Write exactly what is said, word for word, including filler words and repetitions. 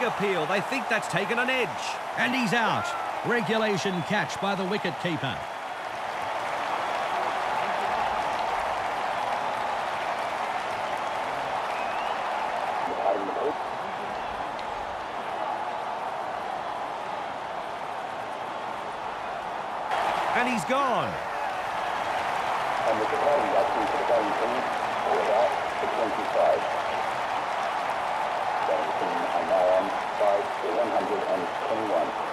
appeal. They think that's taken an edge. And he's out. Regulation catch by the wicket-keeper. And he's gone. And with the bowling batting to the bowling team, all out for twenty-five. Bowling team are now on five for one hundred twenty-one.